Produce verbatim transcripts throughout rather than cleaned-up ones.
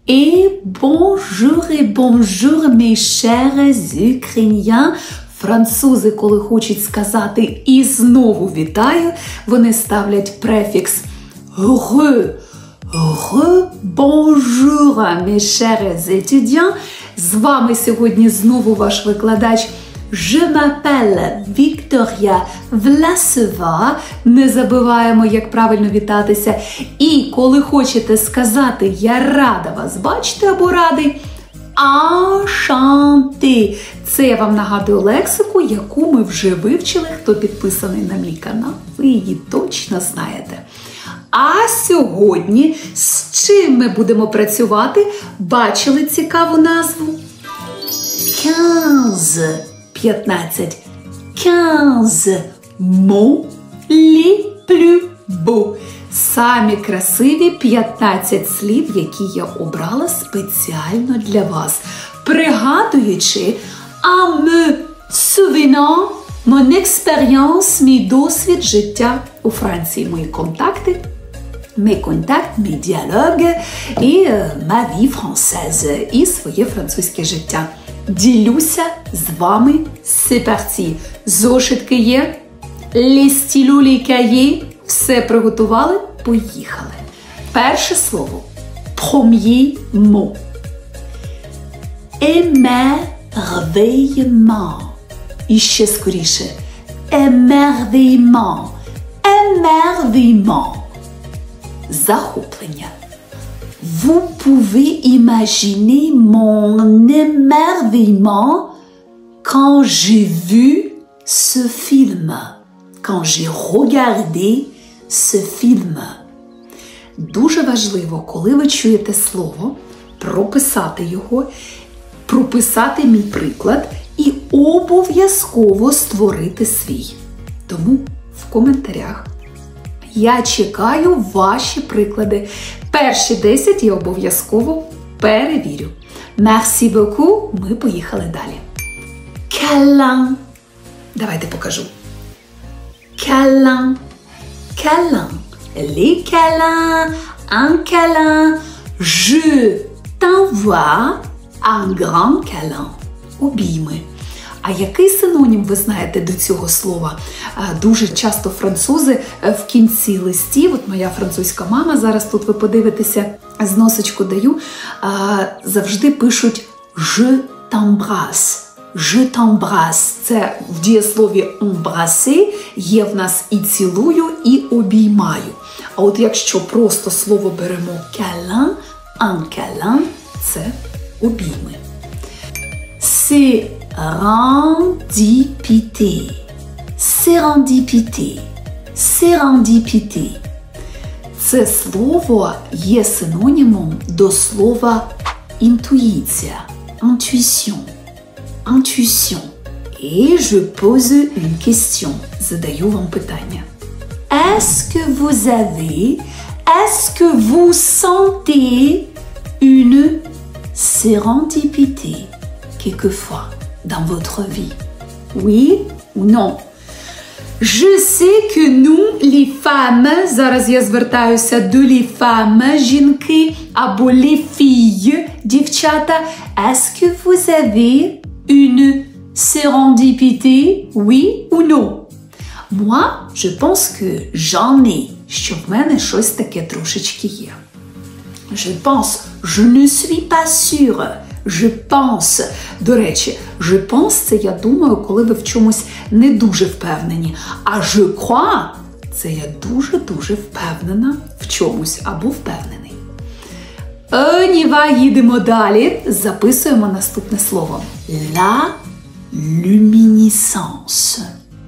Et bonjour et bonjour, mes chers Ukrainiens. Французи, коли хочуть сказати «і знову вітаю», вони ставлять префікс «re». «Re, bonjour, mes chers étudiants». З вами сьогодні знову ваш викладач Je m'appelle Victoria Vlasova. Не забуваємо, як правильно вітатися. І коли хочете сказати «я рада вас бачити» або «радий», enchanté. Це я вам нагадую лексику, яку ми вже вивчили. Хто підписаний на мій канал, ви її точно знаєте. А сьогодні з чим ми будемо працювати? Бачили цікаву назву? quinze. п'ятнадцять. quinze mots les plus beaux. Самі красиві п'ятнадцять слів, які я обрала спеціально для вас. Пригадуючи, en me souvenant mon expérience, мій досвід життя у Франції, мої контакти, mes contacts, mes dialogues et ma vie française, і своє французьке життя. Ділюся з вами. C'est parti. Зошитки є? Les stylos, les cahiers. Все приготували? Поїхали. Перше слово. Premier mot. Émerveillement. І ще скоріше. Émerveillement. Émerveillement. Захоплення. Vous pouvez imaginer mon émerveillement quand j'ai vu ce film. Quand j'ai regardé ce film. Дуже важливо, коли ви чуєте слово, прописати його, прописати мій приклад і обов'язково створити свій. Тому в коментарях я чекаю ваші приклади. Перші десять я обов'язково перевірю. Merci beaucoup. Ми поїхали далі. Câlin. Давайте покажу. Câlin. Câlin. Les câlins. Un câlin. Je t'envoie un grand câlin. Обійми. А який синонім ви знаєте до цього слова? Дуже часто французи в кінці листів, от моя французька мама, зараз тут ви подивитеся, зносочку даю, завжди пишуть «je t'embrasse». «Je t'embrasse» – це в дієслові «embrasser», є в нас і цілую, і обіймаю. А от якщо просто слово беремо «câlin», «un câlin» – це обійми. Sérendipité. Sérendipité. Sérendipité. Це слово є синонімом до слова інтуїція. Intuition. Intuition. Et je pose une question. Задаю вам питання. Est-ce que vous avez, est-ce que vous sentez une sérendipité quelquefois dans votre vie? Oui ou non? Je sais que nous, les femmes, зараз я звертаюся до les femmes, жінки, або les filles, дівчата. Est-ce que vous avez une sérendipité? Oui ou non? Moi, je pense que j'en ai, що в мене щось таке трошечки є. Je pense, je ne suis pas sûre. Je pense. До речі, je pense – це я думаю, коли ви в чомусь не дуже впевнені. А je crois – це я дуже-дуже впевнена в чомусь або впевнений. Оніва, їдемо далі. Записуємо наступне слово. La luminescence.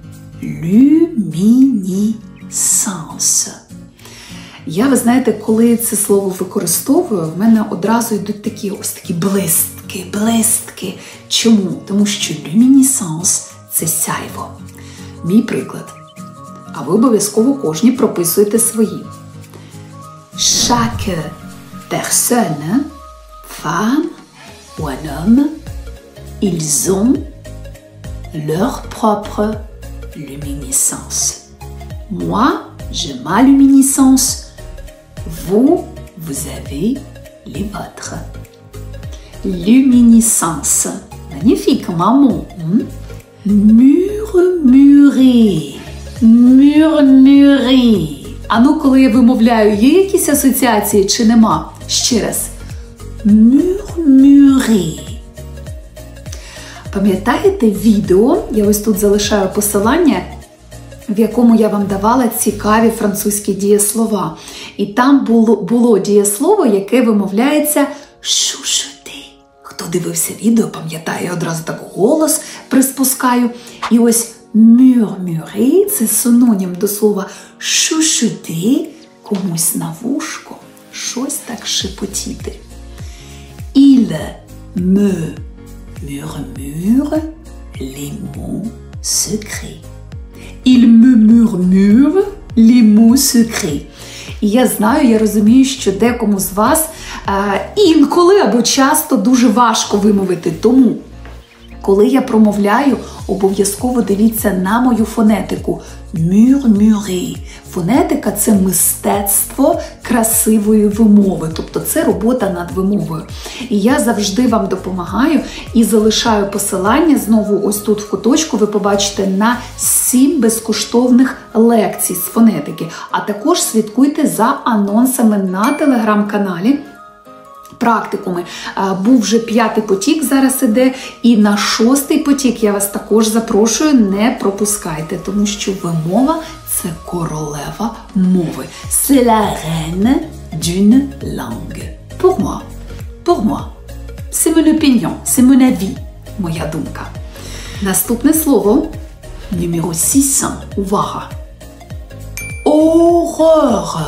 Luminescence. Я, ви знаєте, коли це слово використовую, в мене одразу йдуть такі ось такі блистки, блистки. Чому? Тому що люмінесанс – це сяйво. Мій приклад. А ви обов'язково кожні прописуєте свої. Chaque personne, femme ou un homme, ils ont leur propre luminescence. Moi, j'ai ma luminescence. Vous, vous avez les vôtres. Luminescence. Magnifique, maman. Murmurer. Murmurer. А ну, коли я вимовляю, є якісь асоціації чи нема? Ще раз. Murmurer. Пам'ятаєте відео, я ось тут залишаю посилання, в якому я вам давала цікаві французькі дієслова. І там було, було дієслово, яке вимовляється шушути. Хто дивився відео, пам'ятає, я одразу так голос приспускаю. І ось murmurer – це синонім до слова шушути, комусь на вушко, щось так шепотіти. Il me murmure les mots secrets. Il me murmure les mots secrets. І я знаю, я розумію, що декому з вас е, інколи або часто дуже важко вимовити. Тому, коли я промовляю, обов'язково дивіться на мою фонетику. Murmurer. Фонетика – це мистецтво красивої вимови, тобто це робота над вимовою. І я завжди вам допомагаю і залишаю посилання, знову ось тут в куточку ви побачите, на сім безкоштовних лекцій з фонетики. А також слідкуйте за анонсами на телеграм-каналі. Практикуми. Був вже п'ятий потік, зараз іде, і на шостий потік я вас також запрошую, не пропускайте, тому що вимова – це королева мови. C'est la reine d'une langue. Pour moi. Pour moi. C'est mon opinion, c'est mon avis. Моя думка. Наступне слово – numéro six. Увага. Horreur.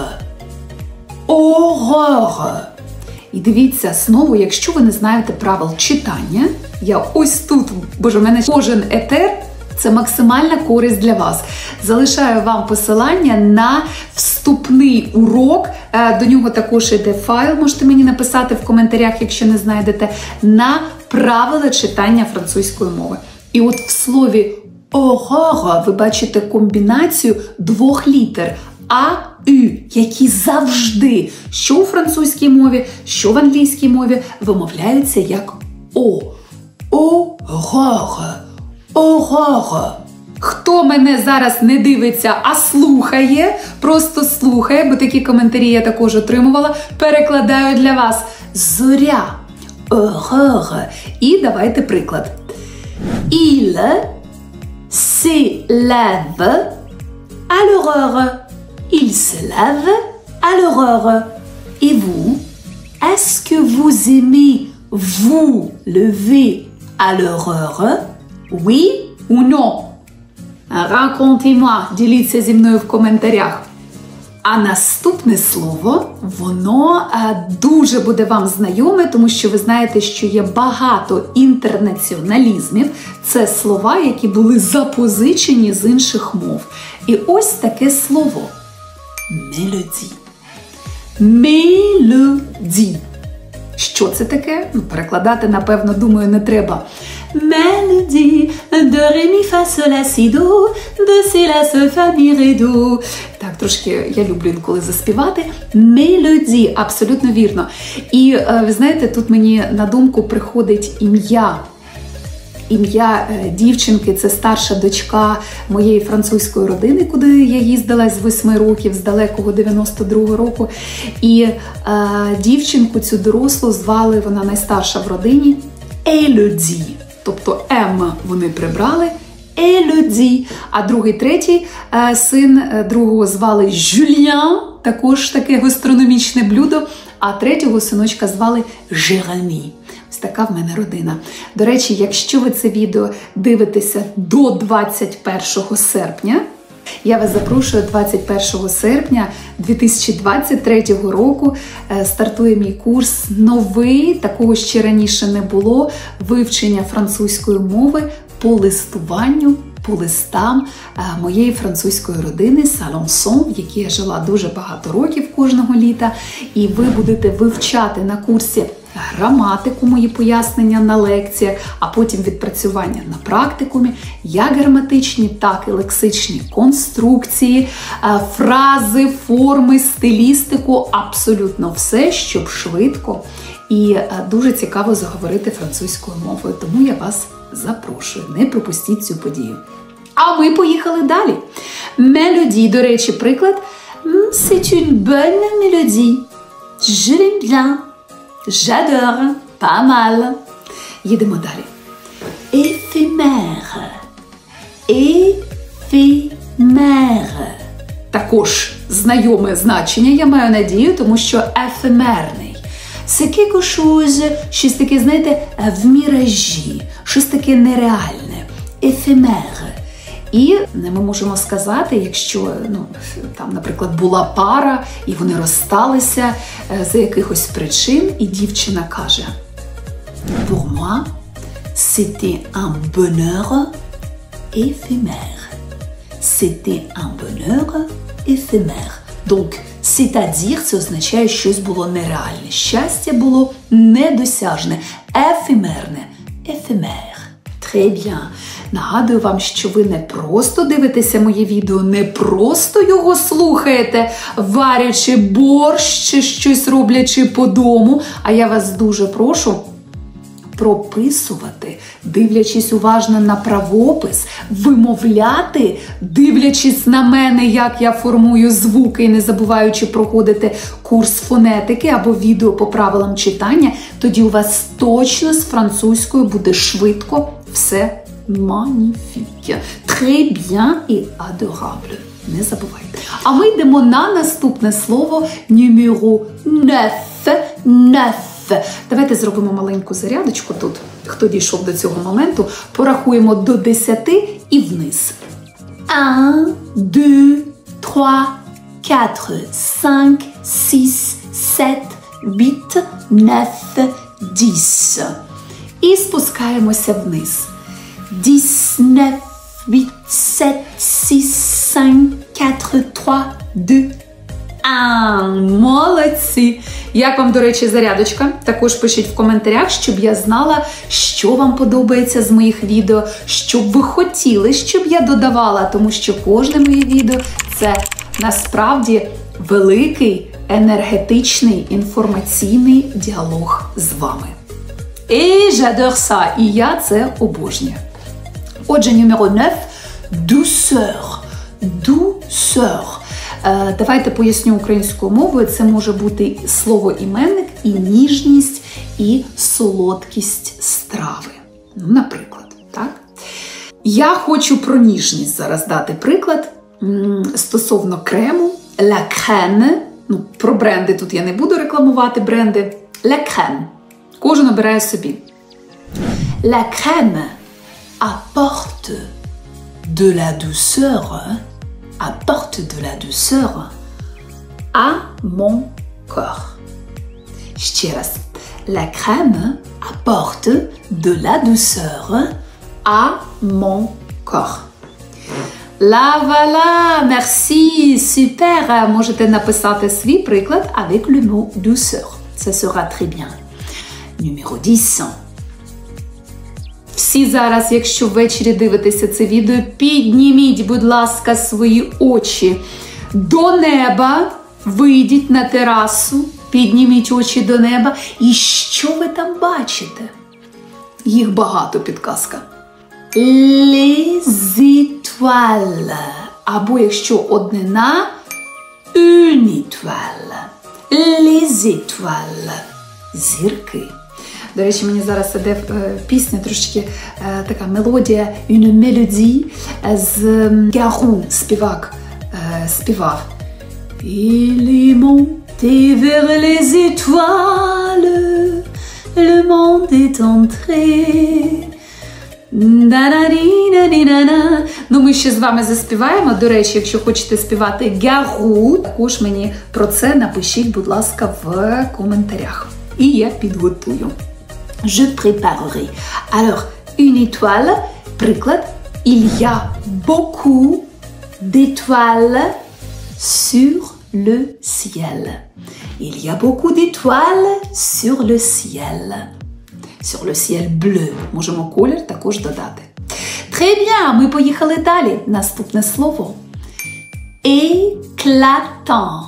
Horreur. І дивіться, знову, якщо ви не знаєте правил читання, я ось тут, боже, в мене кожен етер – це максимальна користь для вас. Залишаю вам посилання на вступний урок, до нього також йде файл, можете мені написати в коментарях, якщо не знайдете, на правила читання французької мови. І от в слові «horreur» ви бачите комбінацію двох літер – А, Ю, які завжди, що у французькій мові, що в англійській мові, вимовляються як О. Horreur. Horreur. Хто мене зараз не дивиться, а слухає, просто слухає, бо такі коментарі я також отримувала, перекладаю для вас. Зоря. Horreur. І давайте приклад. Il s'élève à l'aurore. Il se lave à l'aurore. Et vous, est-ce que vous aimez vous lever à l'aurore? Oui ou non? Racontez-moi, діліться зі мною в коментарях. А наступне слово, воно а, дуже буде вам знайоме, тому що ви знаєте, що є багато інтернаціоналізмів. Це слова, які були запозичені з інших мов. І ось таке слово. Мелодії. Мелодії. Що це таке? Ну, перекладати, напевно, думаю, не треба. Мелодії, до ре, мі, фа, соль, ля, сі, до, до, сі, ля, соль, фа, мі, ре, до. Так, трошки я люблю інколи заспівати. Мелодії, абсолютно вірно. І, ви знаєте, тут мені на думку приходить ім'я. Ім'я дівчинки – це старша дочка моєї французької родини, куди я їздила з восьми років, з далекого дев'яносто другого року. І е, дівчинку цю дорослу звали, вона найстарша в родині, Елоді. Тобто М вони прибрали, Елоді. А другий, третій е, син е, другого звали Жюльян, також таке гастрономічне блюдо, а третього синочка звали Жеремі. Ось така в мене родина. До речі, якщо ви це відео дивитеся до двадцять першого серпня, я вас запрошую, двадцять першого серпня дві тисячі двадцять третього року стартує мій курс новий, такого ще раніше не було, вивчення французької мови по листуванню по листам моєї французької родини Салонсон, в якій я жила дуже багато років кожного літа. І ви будете вивчати на курсі граматику, мої пояснення на лекціях, а потім відпрацювання на практикумі, як граматичні, так і лексичні конструкції, фрази, форми, стилістику, абсолютно все, щоб швидко і дуже цікаво заговорити французькою мовою. Тому я вас запрошую, не пропустіть цю подію. А ми поїхали далі. Мелодії, до речі, приклад. C'est une bonne mélodie. Je l'aime bien. J'adore. Pas mal. Їдемо далі. Éphémère. Éphémère. Також знайоме значення, я маю надію, тому що ефемерний. C'est quelque chose, щось таке, знаєте, в міражі, щось таке нереальне, ефемер. І ми можемо сказати, якщо, ну, там, наприклад, була пара, і вони розсталися за якихось причин, і дівчина каже: Pour moi, c'était un bonheur éphémère. C'était un bonheur éphémère. Donc, c'est-à-dire, це означає, щось було нереальне. Щастя було недосяжне, ефемерне, ефемер. Très bien. Нагадую вам, що ви не просто дивитеся моє відео, не просто його слухаєте, варячи борщ чи щось роблячи по дому, а я вас дуже прошу прописувати, дивлячись уважно на правопис, вимовляти, дивлячись на мене, як я формую звуки і не забуваючи проходити курс фонетики або відео по правилам читання, тоді у вас точно з французькою буде швидко все magnifique. Très bien et adorable. Не забувайте. А ми йдемо на наступне слово numéro neuf. neuf. Давайте зробимо маленьку зарядочку тут. Хто дійшов до цього моменту, порахуємо до десяти і вниз. un, deux, trois, quatre, cinq, six, sept, huit, neuf, dix. І спускаємося вниз. dix, neuf, huit, sept, six, cinq, quatre, trois, deux, un. Молодці! Як вам, до речі, зарядочка? Також пишіть в коментарях, щоб я знала, що вам подобається з моїх відео, що б ви хотіли, щоб я додавала, тому що кожне моє відео – це насправді великий, енергетичний, інформаційний діалог з вами. Et j'adore ça! І я це обожнюю. Отже, numéro neuf – douceur. Douceur. Е, давайте поясню українською мовою. Це може бути слово-іменник, і ніжність, і солодкість страви. Ну, наприклад, так? Я хочу про ніжність зараз дати приклад стосовно крему. La crème. Ну, про бренди тут я не буду рекламувати бренди. La crème. Кожен обирає собі. La crème apporte de la douceur, apporte de la douceur à mon corps. Ще раз. La crème apporte de la douceur à mon corps. La voilà, merci, super. Можете написати свій приклад avec le mot douceur. Ça sera très bien. Numéro dix. Всі зараз, якщо ввечері дивитеся це відео, підніміть, будь ласка, свої очі до неба, вийдіть на терасу, підніміть очі до неба. І що ви там бачите? Їх багато, підказка. Les étoiles. Або якщо однина, une étoile. Les étoiles. Зірки. До речі, мені зараз іде е, пісня, трошечки е, така мелодія, une mélodie з Гару, співак, е, співав. Il est monté vers les étoiles, le monde est entré. Да-да-ді-да-ді-да-да. Ну, ми ще з вами заспіваємо. До речі, якщо хочете співати Гару, також мені про це напишіть, будь ласка, в коментарях. І я підготую. Je préparerai. Alors, une étoile, приклад, Il y a beaucoup d'étoiles sur le ciel. Il y a beaucoup d'étoiles sur le ciel. Sur le ciel bleu. Можемо колір також додати. Très bien, ми поїхали далі. Наступне слово. Éclatant.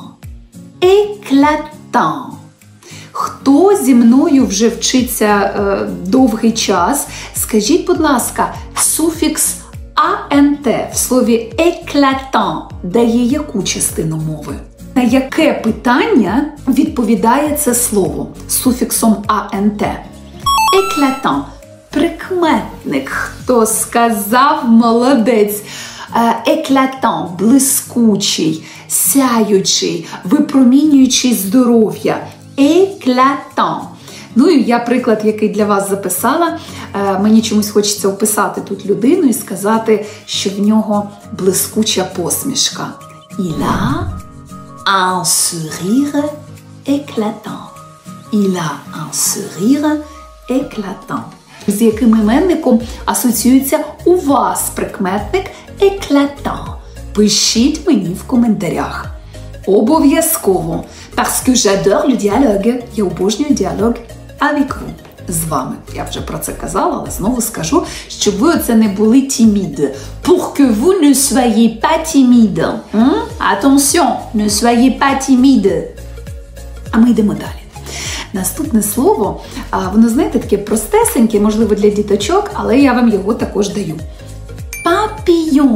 Éclatant. Хто зі мною вже вчиться е, довгий час, скажіть, будь ласка, суфікс «ant» в слові «éclatant» дає яку частину мови? На яке питання відповідає це слово суфіксом «ant»? Éclatant. Прикметник. Хто сказав? Молодець. Éclatant. Блискучий, сяючий, випромінюючий здоров'я. Éclatant. Ну і я приклад, який для вас записала. Мені чомусь хочеться описати тут людину і сказати, що в нього блискуча посмішка. Il a un sourire éclatant. Il a un sourire éclatant. З яким іменником асоціюється у вас прикметник éclatant? Пишіть мені в коментарях. Обов'язково. Parce que j'adore le dialogue. Я обожнюю діалог avec vous. З вами. Я вже про це казала, але знову скажу, щоб ви оце не були timide. Pour que vous ne soyez pas timide. Hein? Attention, ne soyez pas timide. А ми йдемо далі. Наступне слово, воно, знаєте, таке простесеньке, можливо, для діточок, але я вам його також даю. Papillon.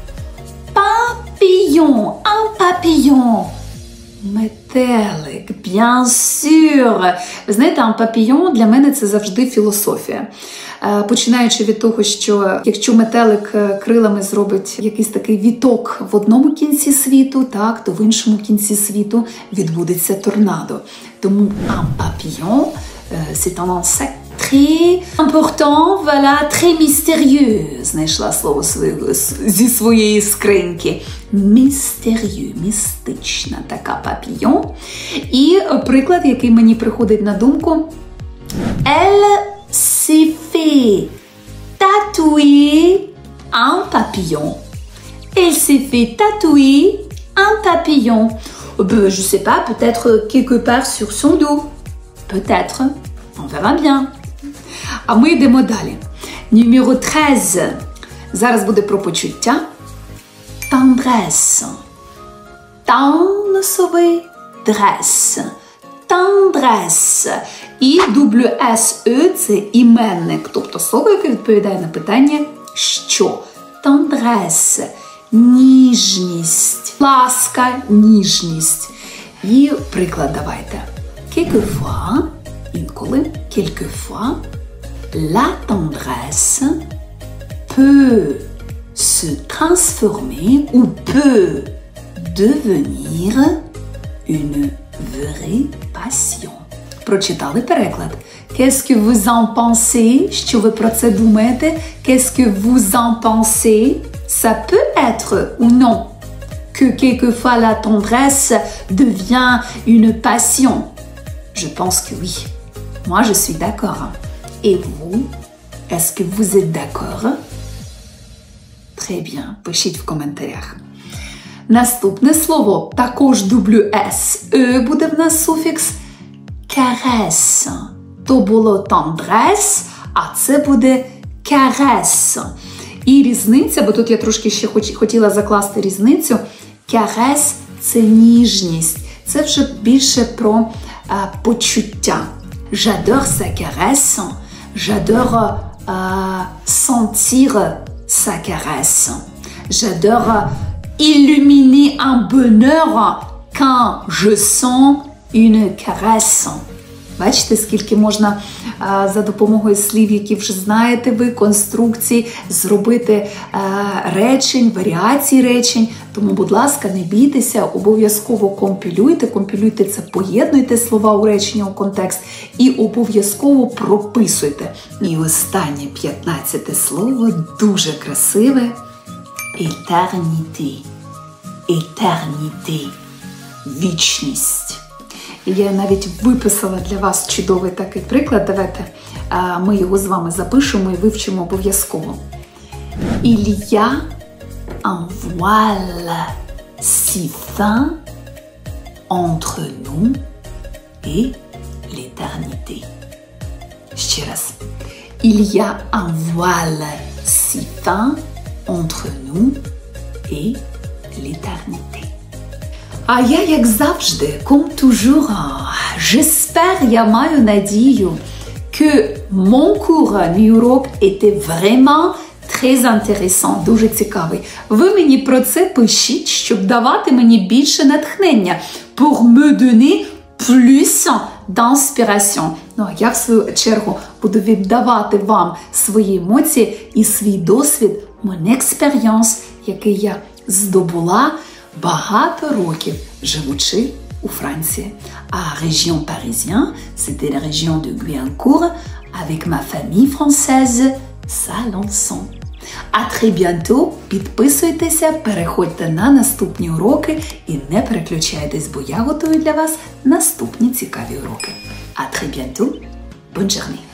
Papillon. Un papillon. Метелик, bien sûr. Ви знаєте, un papillon для мене це завжди філософія. Починаючи від того, що якщо метелик крилами зробить якийсь такий віток в одному кінці світу, так, то в іншому кінці світу відбудеться торнадо. Тому un papillon, c'est un insecte très important, voilà, très mystérieux. Знайшла слово зі своєї скриньки. Mystérieux, містична така papillon. І приклад, який мені приходить на думку. Elle s'est fait tatouer un papillon. Elle s'est fait tatouer un papillon. Ben, je sais pas, peut-être quelque part sur son dos. Peut-être. On verra bien. А ми йдемо далі. Numéro treize. Зараз буде про почуття. Tendresse. Тандесовий дрес. Tendresse. І W-S-E – це іменник, тобто слово, яке відповідає на питання «що?». Tendresse – ніжність, ласка, ніжність. І приклад давайте. Quelquefois, інколи, quelquefois, la tendresse peut se transformer ou peut devenir une vraie passion. Прочитали переклад. Qu'est-ce que vous en pensez? Що ви про це думаєте? Qu'est-ce que vous en pensez? Ça peut être ou non que quelquefois la tendresse devient une passion. Je pense que oui. Moi, je suis d'accord. Et vous? Est-ce que vous êtes d'accord? Très bien. Пишіть в коментарях. Наступне слово, також W-S-E буде в нас суфікс caresse. То було tendresse, а це буде caresse. І різниця, бо тут я трошки ще хотіла закласти різницю, caresse – це ніжність. Це вже більше про а, почуття. J'adore sa caresse. J'adore а, sentir sa caresse. J'adore illuminer un bonheur quand je sens une caresse. Бачите, скільки можна а, за допомогою слів, які вже знаєте ви, конструкцій, зробити а, речень, варіацій речень. Тому, будь ласка, не бійтеся, обов'язково компілюйте. Компілюйте це, поєднуйте слова у речення, у контекст і обов'язково прописуйте. І останнє, п'ятнадцяте слово, дуже красиве. Éternité. Éternité. Вічність. Я навіть виписала для вас чудовий такий приклад. Давайте ми його з вами запишемо і вивчимо обов'язково. Il y a un voile si fin entre nous et l'éternité. Ще раз. Il y a un voile si fin entre nous et l'éternité. А я, як завжди, comme toujours, j'espère, я маю надію, que mon cours, мій урок était vraiment très intéressant, дуже цікавий. Ви мені про це пишіть, щоб давати мені більше натхнення. Pour me donner plus d'inspiration. Ну, а я, в свою чергу, буду віддавати вам свої емоції і свій досвід, mon expérience, який я здобула багато років, живучи у Франції. А région parisienne, c'était la région de Guyancourt, avec ma famille française, Salançon. А très bientôt, підписуйтеся, переходьте на наступні уроки і не переключайтесь, бо я готую для вас наступні цікаві уроки. А très bientôt, bonne journée!